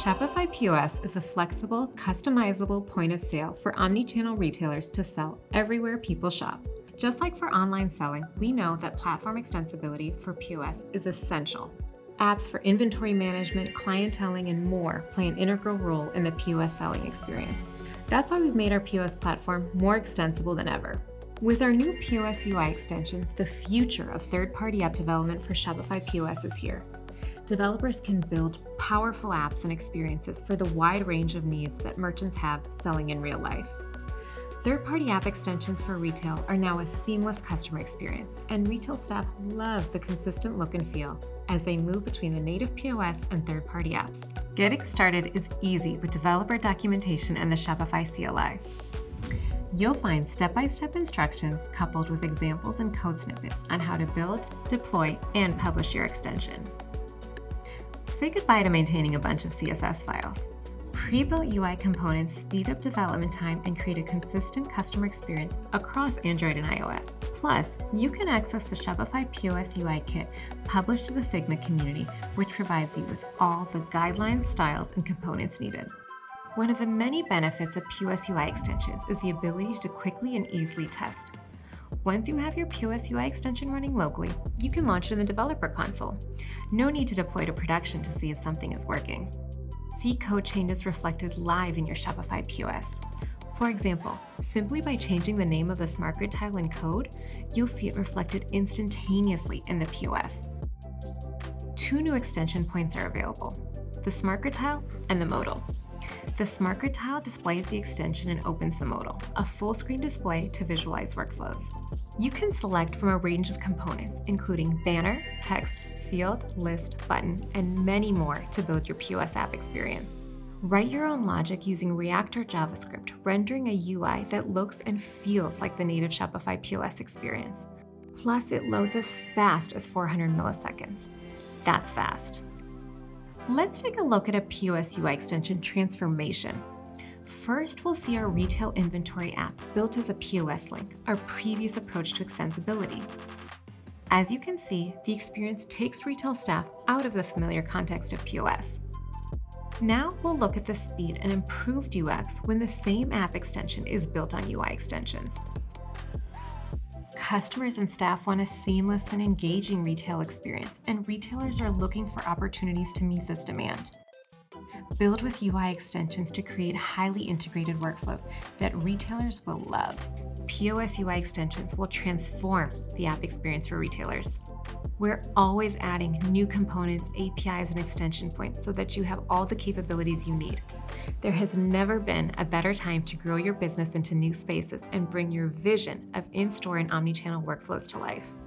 Shopify POS is a flexible, customizable point of sale for omnichannel retailers to sell everywhere people shop. Just like for online selling, we know that platform extensibility for POS is essential. Apps for inventory management, clienteling, and more play an integral role in the POS selling experience. That's why we've made our POS platform more extensible than ever. With our new POS UI extensions, the future of third-party app development for Shopify POS is here. Developers can build powerful apps and experiences for the wide range of needs that merchants have selling in real life. Third-party app extensions for retail are now a seamless customer experience, and retail staff love the consistent look and feel as they move between the native POS and third-party apps. Getting started is easy with developer documentation and the Shopify CLI. You'll find step-by-step instructions coupled with examples and code snippets on how to build, deploy, and publish your extension. Say goodbye to maintaining a bunch of CSS files. Pre-built UI components speed up development time and create a consistent customer experience across Android and iOS. Plus, you can access the Shopify POS UI kit published to the Figma community, which provides you with all the guidelines, styles, and components needed. One of the many benefits of POS UI extensions is the ability to quickly and easily test. Once you have your POS UI extension running locally, you can launch it in the developer console. No need to deploy to production to see if something is working. See code changes reflected live in your Shopify POS. For example, simply by changing the name of the smart grid tile in code, you'll see it reflected instantaneously in the POS. Two new extension points are available: the smart grid tile and the modal. The smart grid tile displays the extension and opens the modal, a full screen display to visualize workflows. You can select from a range of components, including banner, text, field, list, button, and many more to build your POS app experience. Write your own logic using React or JavaScript, rendering a UI that looks and feels like the native Shopify POS experience. Plus, it loads as fast as 400 milliseconds. That's fast. Let's take a look at a POS UI extension transformation. First, we'll see our retail inventory app built as a POS link, our previous approach to extensibility. As you can see, the experience takes retail staff out of the familiar context of POS. Now we'll look at the speed and improved UX when the same app extension is built on UI extensions. Customers and staff want a seamless and engaging retail experience, and retailers are looking for opportunities to meet this demand. Build with UI extensions to create highly integrated workflows that retailers will love. POS UI extensions will transform the app experience for retailers. We're always adding new components, APIs, and extension points so that you have all the capabilities you need. There has never been a better time to grow your business into new spaces and bring your vision of in-store and omnichannel workflows to life.